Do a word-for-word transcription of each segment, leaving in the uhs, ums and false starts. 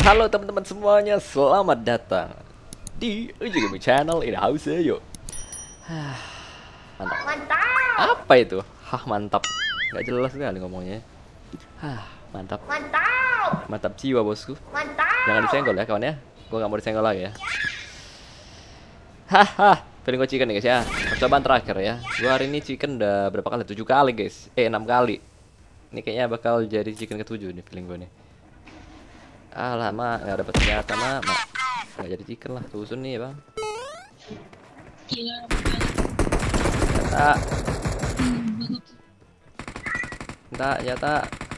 Halo teman-teman semuanya, selamat datang di Uji Gaming Channel in house yuk. Mantap. Mantap. Apa itu? Hah, mantap. Gak jelas sekali ngomongnya. Hah, mantap. Mantap. Mantap jiwa bosku. Mantap. Jangan disenggol ya kawan ya. Gua gak mau disenggol lagi ya. Haha, feeling gue chicken nih guys ya. Percobaan terakhir ya. Gua hari ini chicken udah berapa kali? tujuh kali guys. Eh, enam kali. Ini kayaknya bakal jadi chicken ketujuh nih feeling gue nih. Ah lama nggak dapet senjata mak, mak nggak jadi chicken lah, tusun nih bang. Gila, Nyata, nyata, nyata.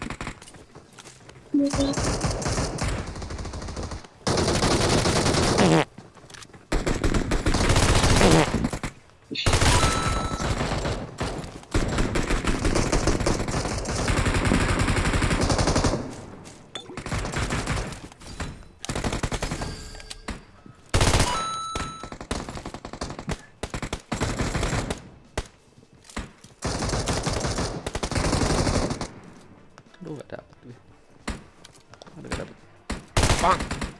Aduh gak dapet gue. Aduh gak dapet. Bang.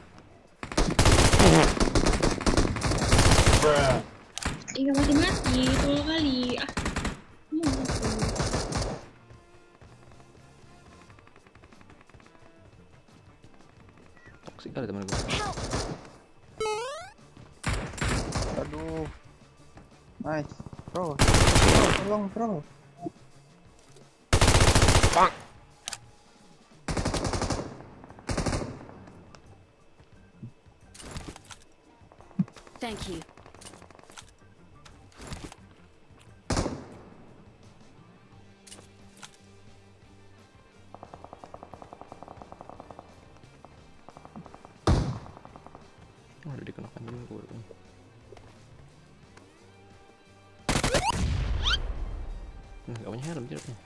Iya mati-mati, tolong kali. Ah, mau Toksik kali temen gue. Aduh. Nice. Bro. Tolong, bro. Bang. Thank you. Oh, udah dikenakan dulu gue. Nah, gak punya helm jeruknya.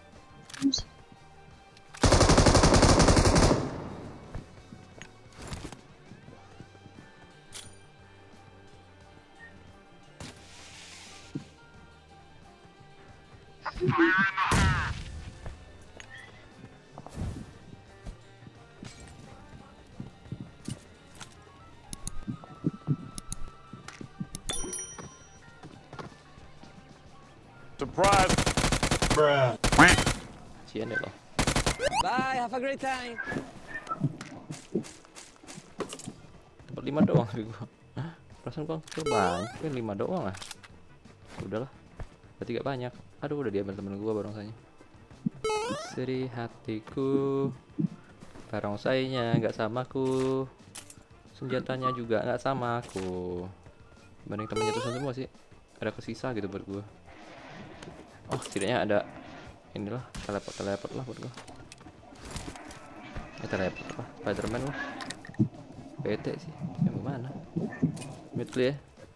Surprise! Bruh. Cian deh lo. Bye, have a great time. Dapat lima doang tapi gua. Perasaan gua kecil banyak, kan lima doang lah. Udahlah. Berarti gak banyak. Aduh, udah diambil temen gua barongsainya. Sedih hatiku. Barongsainya nggak samaku. Senjatanya juga nggak sama aku. Banding temennya tuh semua sih. Ada kesisa gitu buat gua. Oh, setidaknya ada inilah teleport teleport lah buat gua. Ya teleport apa? Spiderman lah. Bete sih. Yang mana? Mid ya.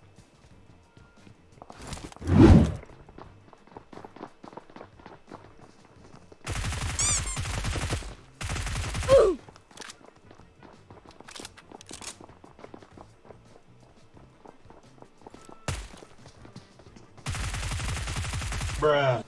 Bruh.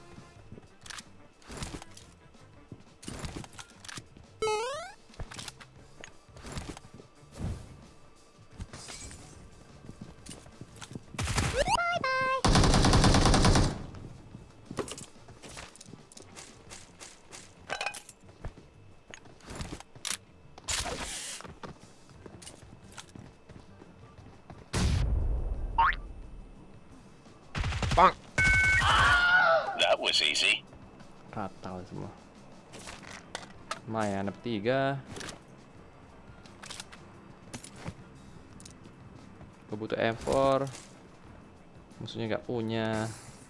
Bang. That was easy. Rata semua. Lumayan, dapat tiga. Gue butuh M empat. Musuhnya nggak punya.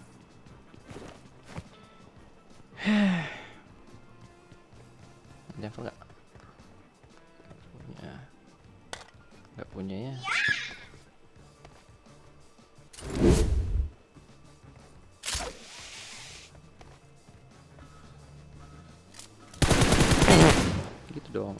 Ada M empat nggak? Punya. Nggak punya ya. Gitu dong.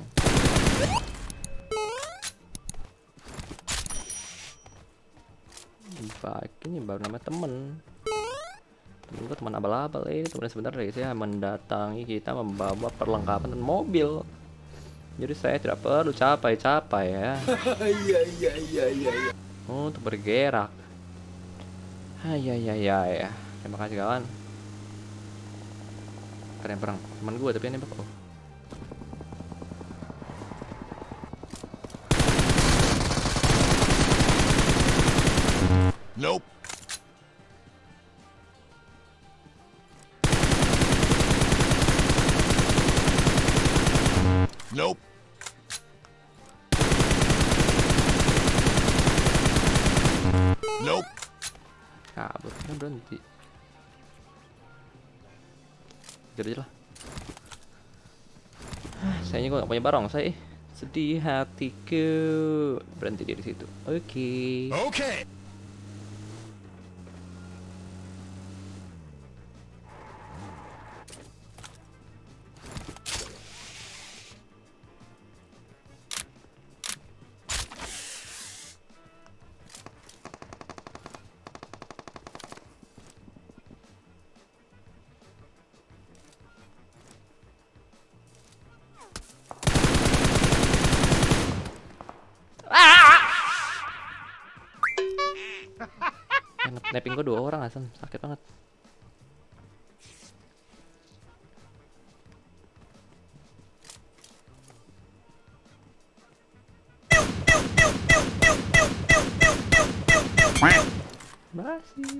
Bagi ini baru nama temen. Temen gue teman abal-abal ini temen sebentar guys ya, mendatangi kita membawa perlengkapan dan mobil. Jadi saya tidak perlu capai-capai ya. Iya iya iya iya. Untuk bergerak. Hai ya ya ya ya. Terima kasih kawan. Ada yang perang. Teman gue tapi yang nembak. Oh. Nope. Nope. Nope. Kabur, kan berhenti. Jadi lah. Sayangnya gue gak punya barongsai. Sedih hatiku. Berhenti dia di situ. Oke. Okay. Okay. Sniping gue dua orang asem, sakit banget. Masih.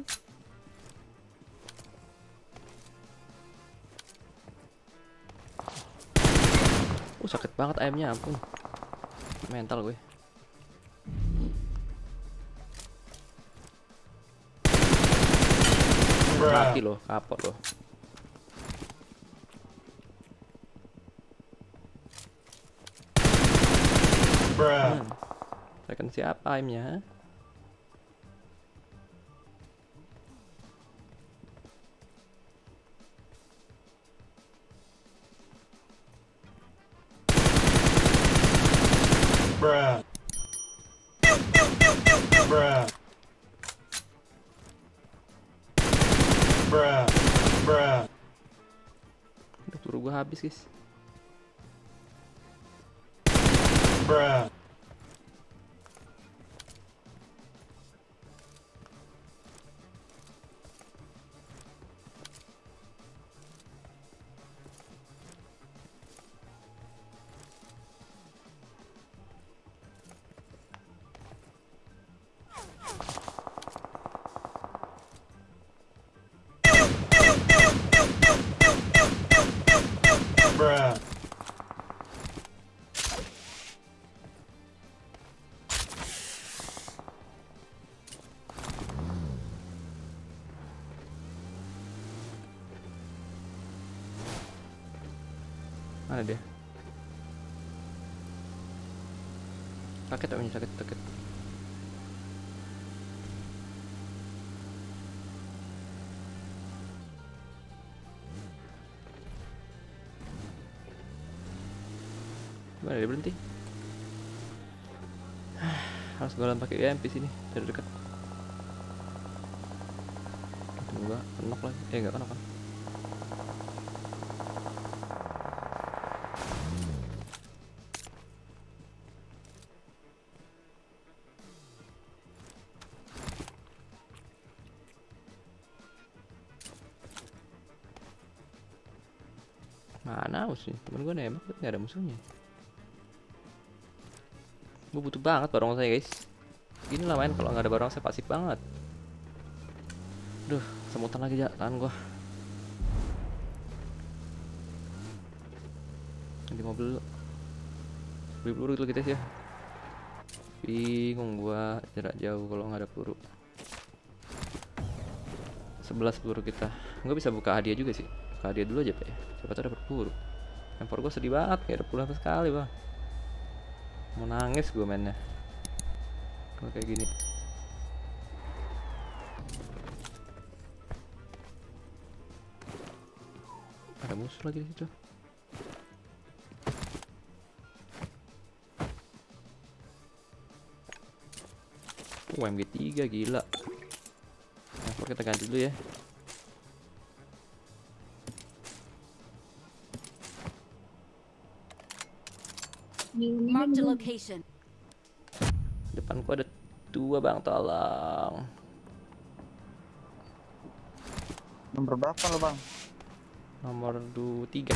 Uh sakit banget ayamnya, ampun. Mental gue. Mati loh, kapok loh. Hmm. Saya kan siapa aimnya? Bruh. Bruh. Bruh. Bruh. Udah peluru gua habis guys. Bruh. Bruh. Mana dia? Sakit tak sakit sakit. Mana dia berhenti? Harus golan pakai U M P sini dari dekat. Tunggu, kenok lagi. Eh enggak kenok kan? Mana musuhnya? Temen gue nembak tapi gak ada musuhnya. Gue butuh banget barongsai guys. Gini lah main kalau nggak ada barongsai pasif banget. Duh, semutan lagi ya tahan gue. Nanti mau beli beli peluru dulu kita sih ya. Bingung gua jarak jauh kalau nggak ada peluru. sebelas peluru kita. Gue bisa buka hadiah juga sih. Buka hadiah dulu aja pak ya. Siapa tahu dapat peluru. Empor gue sedih banget kayak ada peluru sama sekali bang. Mau nangis gue mainnya kalau kayak gini. Ada musuh lagi di situ. Oh, M G tiga gila. Nah, kita ganti dulu ya. Di rumahnya Marked a belum. location. Depanku ada dua bang, tolong. Nomor berapa lo bang? Nomor dua tiga.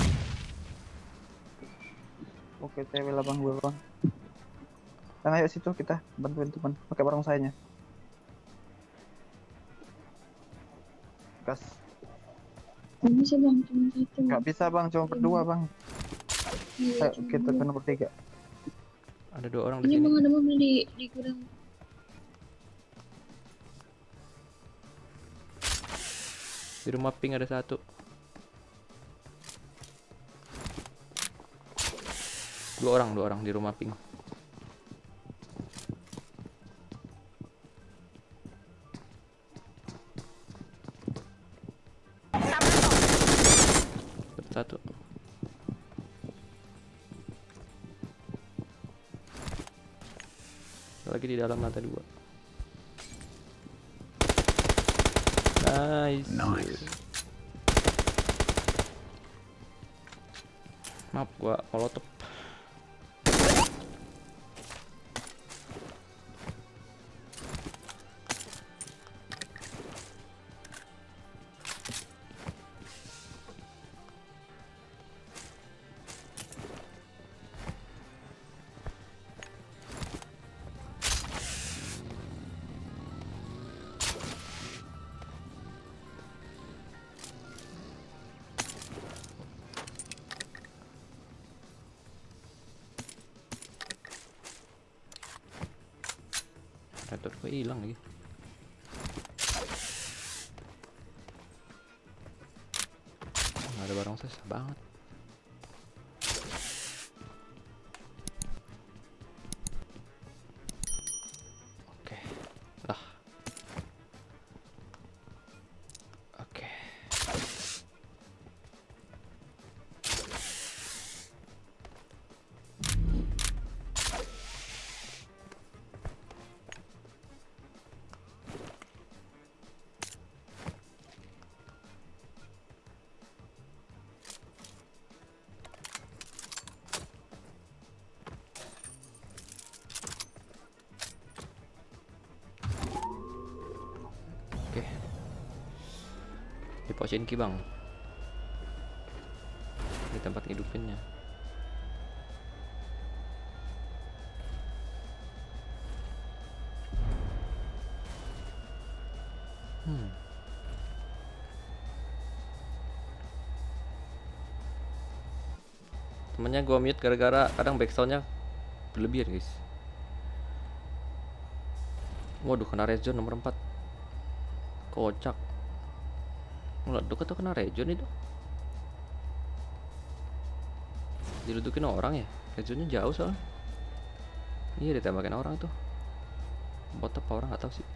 Oke, T W lah bang gue bang. Dan ayo situ kita bantuin teman pakai barongsainya. Gas. Nggak bisa bang, cuma satu. Nggak bisa bang, cuma berdua bang. Iya, Ayo cuma kita ke dua. nomor tiga. Ada dua orang di Ini sini. bang ada mobil di di gudang. Di rumah pink ada satu. Dua orang, dua orang di rumah pink. Dapat satu. Lagi di dalam lantai dua. Nice. Nice. Maaf, gua molotov. Motor gue hilang lagi. Nggak ada barang susah banget. Oke, lah. Oke. Oke, di posisi ki bang, di tempat hidupinnya. Hmm. Temennya gua mute gara-gara kadang backsoundnya berlebihan guys. Waduh, kena red zone nomor empat. Kocak. Mulai dekat tuh kena region itu. Didudukin orang ya. Regionnya jauh soalnya. Iya, ditembakin orang tuh. Bot apa orang nggak tahu sih.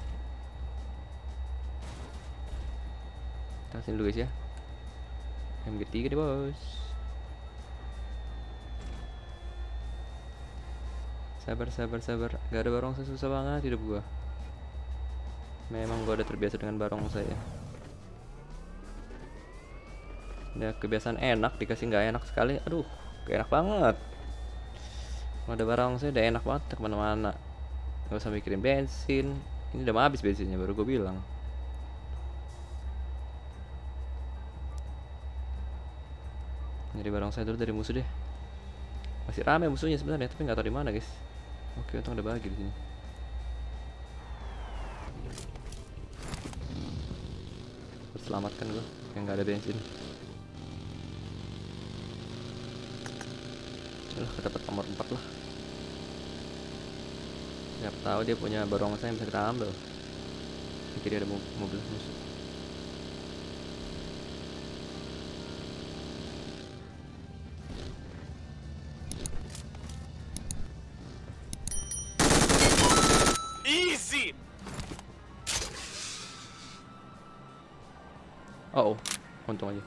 Kasih dulu guys ya. M G tiga nih bos. Sabar sabar sabar. Gak ada barong susah banget hidup gua. Memang gua udah terbiasa dengan barong saya. Udah kebiasaan enak dikasih nggak enak sekali. Aduh, gak enak banget. Kalau ada barong saya udah enak banget kemana-mana. Gak usah mikirin bensin. Ini udah mau habis bensinnya baru gue bilang. Jadi barong saya dulu dari musuh deh. Masih rame musuhnya sebenarnya, tapi nggak tahu di mana guys. Oke, untung ada bagi di sini. Selamatkan gue yang nggak ada bensin. Udah, kita dapat nomor empat lah. Siapa tahu dia punya barongsai yang bisa kita ambil. Pikir dia ada mo mobil musuh. Easy. Oh, oh, untung aja.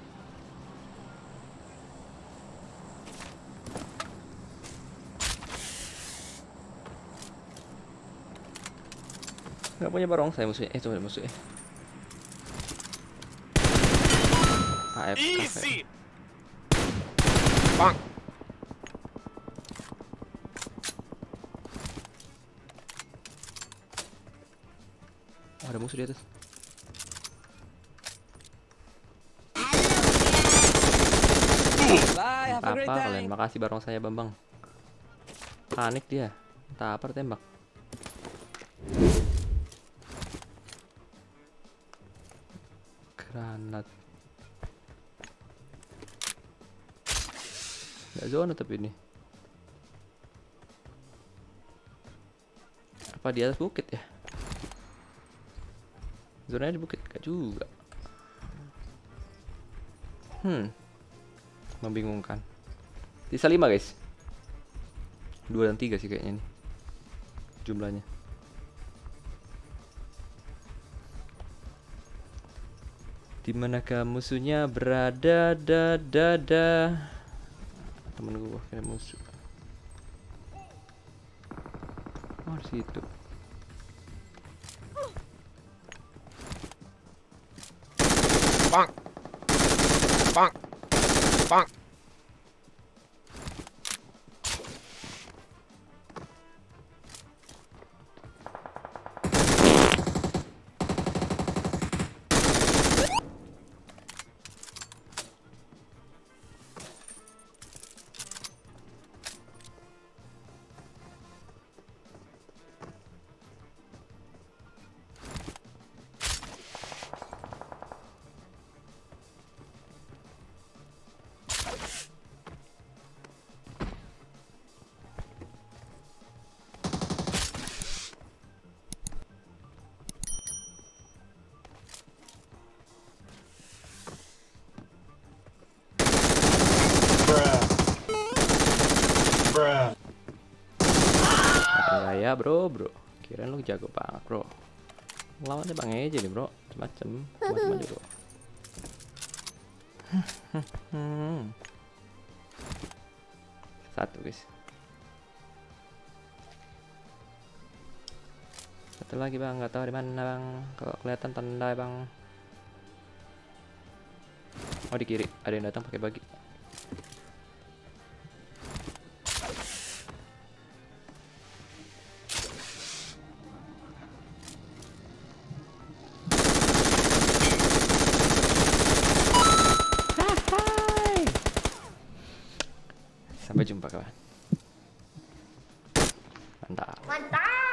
Gak punya barongsai musuhnya. Eh, coba musuhnya. A F K. Easy. Bang. musuh di atas. Bye, have a great Apa kalian? time. Makasih bareng saya Bambang. Panik dia. Entah apa tembak. Granat. Nggak zona tapi ini. Apa di atas bukit ya? Zonanya di bukit gak juga. Hmm. Membingungkan. Sisa lima guys. Dua dan tiga sih kayaknya nih jumlahnya. Dimanakah musuhnya berada? Da da da. Temen gua kayak musuh. Oh di situ. Bang. Bang. Bang. Bruh. Bruh. Enggak ya bro bro. Kirain lu jago banget bro. Lawannya Bang Eja nih bro. Macem-macem. Macem aja bro. Satu guys. Satu lagi bang, nggak tahu di mana bang. Kalau kelihatan tanda bang. Oh di kiri, ada yang datang pakai bagi. Sampai jumpa kawan. Mantap. Mantap.